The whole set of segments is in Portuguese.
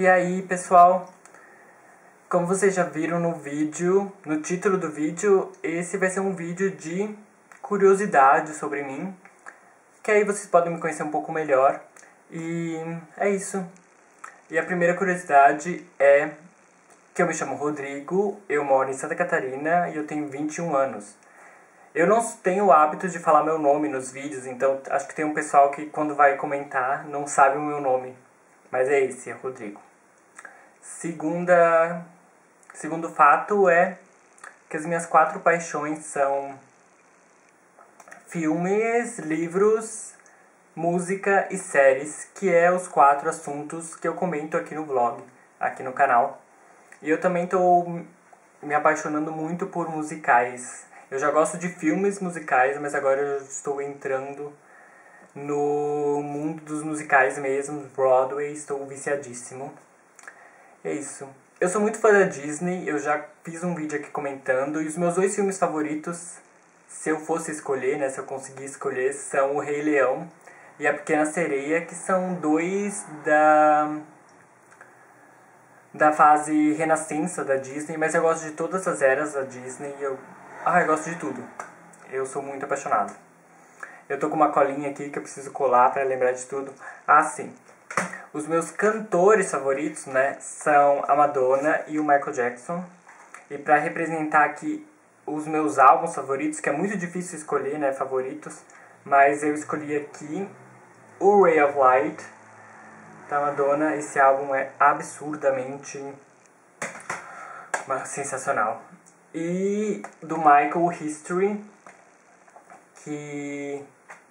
E aí, pessoal, como vocês já viram no vídeo, no título do vídeo, esse vai ser um vídeo de curiosidade sobre mim, que aí vocês podem me conhecer um pouco melhor. E é isso. E a primeira curiosidade é que eu me chamo Rodrigo, eu moro em Santa Catarina e eu tenho 21 anos. Eu não tenho o hábito de falar meu nome nos vídeos, então acho que tem um pessoal que quando vai comentar não sabe o meu nome. Mas é esse, é Rodrigo. Segundo fato é que as minhas 4 paixões são filmes, livros, música e séries, que é os 4 assuntos que eu comento aqui no vlog, aqui no canal. E eu também estou me apaixonando muito por musicais. Eu já gosto de filmes musicais, mas agora eu estou entrando no mundo dos musicais mesmo, Broadway, estou viciadíssimo. É isso. Eu sou muito fã da Disney, eu já fiz um vídeo aqui comentando, e os meus 2 filmes favoritos, se eu fosse escolher, né, se eu conseguir escolher, são O Rei Leão e A Pequena Sereia, que são 2 da fase renascença da Disney, mas eu gosto de todas as eras da Disney, eu gosto de tudo. Eu sou muito apaixonado. Eu tô com uma colinha aqui que eu preciso colar pra lembrar de tudo. Ah, sim. Os meus cantores favoritos, né, são a Madonna e o Michael Jackson. E pra representar aqui os meus álbuns favoritos, que é muito difícil escolher, né, favoritos, mas eu escolhi aqui o Ray of Light da Madonna. Esse álbum é absurdamente sensacional. E do Michael, History, que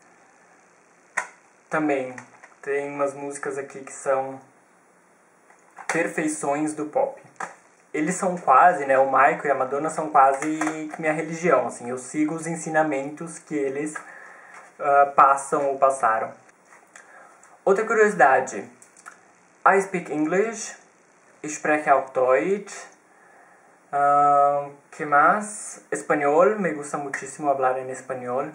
também tem umas músicas aqui que são perfeições do pop. Eles são quase, né, o Michael e a Madonna são quase minha religião, assim, eu sigo os ensinamentos que eles passam ou passaram. Outra curiosidade, I speak English, ich spreche auch Deutsch, ¿qué más? Español, me gusta muchísimo hablar en español.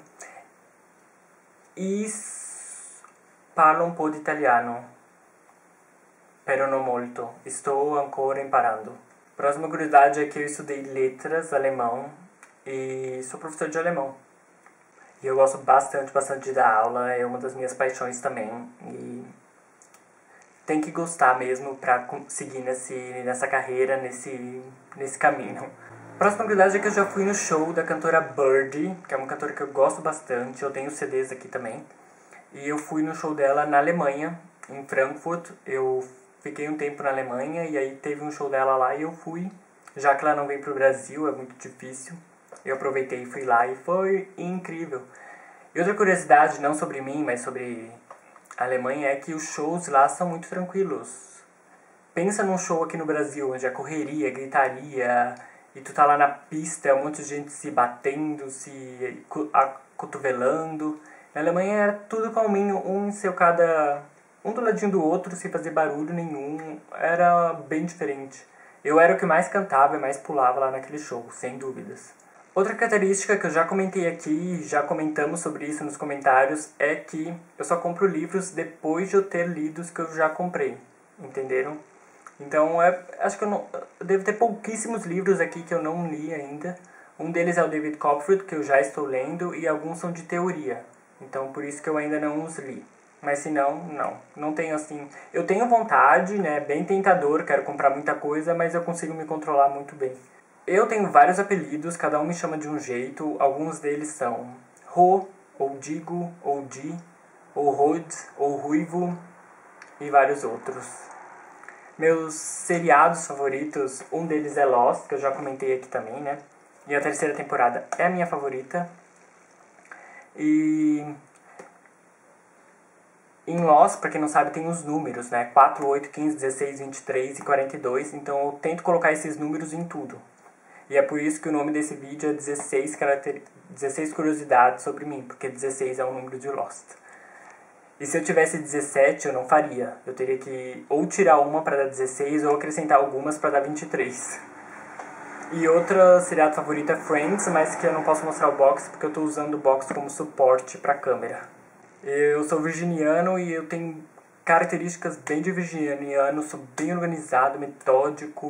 E parlo un po' di italiano, pero non molto. Estou ancora imparando. Próxima curiosidade é que eu estudei letras, alemão, e sou professor de alemão. E eu gosto bastante de dar aula, é uma das minhas paixões também. E tem que gostar mesmo pra seguir nessa carreira, nesse caminho. Próxima curiosidade é que eu já fui no show da cantora Birdy, que é uma cantora que eu gosto bastante, eu tenho CDs aqui também. E eu fui no show dela na Alemanha, em Frankfurt. Eu fiquei um tempo na Alemanha e aí teve um show dela lá e eu fui. Já que ela não vem pro Brasil, é muito difícil. Eu aproveitei e fui lá e foi incrível. E outra curiosidade, não sobre mim, mas sobre a Alemanha, é que os shows lá são muito tranquilos. Pensa num show aqui no Brasil, onde é correria, gritaria, e tu tá lá na pista, um monte de gente se batendo, se acotovelando. Na Alemanha era tudo calminho, um do ladinho do outro, sem fazer barulho nenhum. Era bem diferente. Eu era o que mais cantava e mais pulava lá naquele show, sem dúvidas. Outra característica que eu já comentei aqui, já comentamos sobre isso nos comentários, é que eu só compro livros depois de eu ter lido os que eu já comprei. Entenderam? Então, acho que eu devo ter pouquíssimos livros aqui que eu não li ainda. Um deles é o David Copperfield, que eu já estou lendo, e alguns são de teoria. Então, por isso que eu ainda não os li. Mas se não, não tenho assim... Eu tenho vontade, né, bem tentador, quero comprar muita coisa, mas eu consigo me controlar muito bem. Eu tenho vários apelidos, cada um me chama de um jeito. Alguns deles são Ro, ou Digo, ou Di, ou Rod, ou Ruivo, e vários outros. Meus seriados favoritos, um deles é Lost, que eu já comentei aqui também, né? E a 3ª temporada é a minha favorita. E em Lost, pra quem não sabe, tem os números, né? 4, 8, 15, 16, 23 e 42. Então eu tento colocar esses números em tudo. E é por isso que o nome desse vídeo é 16 curiosidades sobre mim, porque 16 é o número de Lost. E se eu tivesse 17, eu não faria. Eu teria que ou tirar uma pra dar 16, ou acrescentar algumas pra dar 23. E outra seriado favorita é Friends, mas que eu não posso mostrar o box, porque eu tô usando o box como suporte pra câmera. Eu sou virginiano e eu tenho características bem de virginiano, sou bem organizado, metódico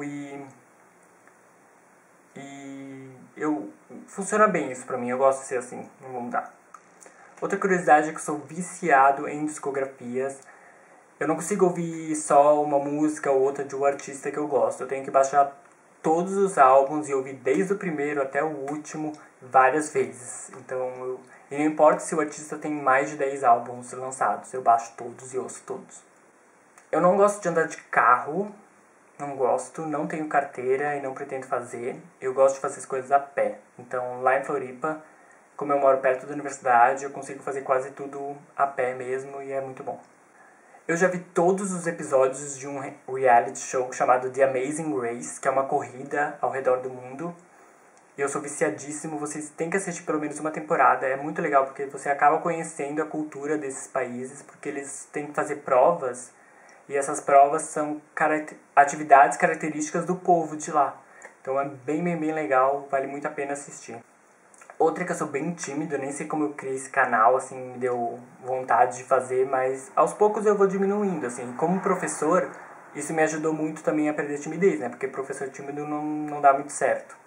funciona bem isso pra mim, eu gosto de ser assim, não vou mudar. Outra curiosidade é que eu sou viciado em discografias. Eu não consigo ouvir só uma música ou outra de um artista que eu gosto. Eu tenho que baixar todos os álbuns e ouvir desde o primeiro até o último várias vezes. Então, e não importa se o artista tem mais de 10 álbuns lançados, eu baixo todos e ouço todos. Eu não gosto de andar de carro, não tenho carteira e não pretendo fazer. Eu gosto de fazer as coisas a pé. Então, lá em Floripa, como eu moro perto da universidade, eu consigo fazer quase tudo a pé mesmo e é muito bom. Eu já vi todos os episódios de um reality show chamado The Amazing Race, que é uma corrida ao redor do mundo. E eu sou viciadíssimo, vocês têm que assistir pelo menos uma temporada. É muito legal porque você acaba conhecendo a cultura desses países, porque eles têm que fazer provas. E essas provas são atividades características do povo de lá. Então é bem legal, vale muito a pena assistir. Outra que eu sou bem tímido, nem sei como eu criei esse canal, assim, me deu vontade de fazer, mas aos poucos eu vou diminuindo, assim. Como professor, isso me ajudou muito também a perder timidez, né? Porque professor tímido não dá muito certo.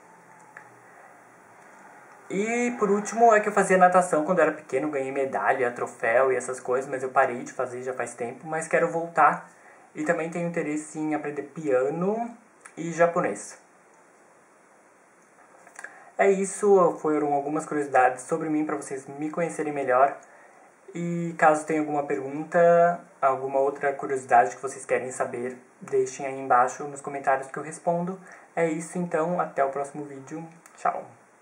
E por último é que eu fazia natação quando eu era pequeno, ganhei medalha, troféu e essas coisas, mas eu parei de fazer já faz tempo, mas quero voltar. E também tenho interesse em aprender piano e japonês. É isso, foram algumas curiosidades sobre mim para vocês me conhecerem melhor. E caso tenha alguma pergunta, alguma outra curiosidade que vocês querem saber, deixem aí embaixo nos comentários que eu respondo. É isso então, até o próximo vídeo. Tchau!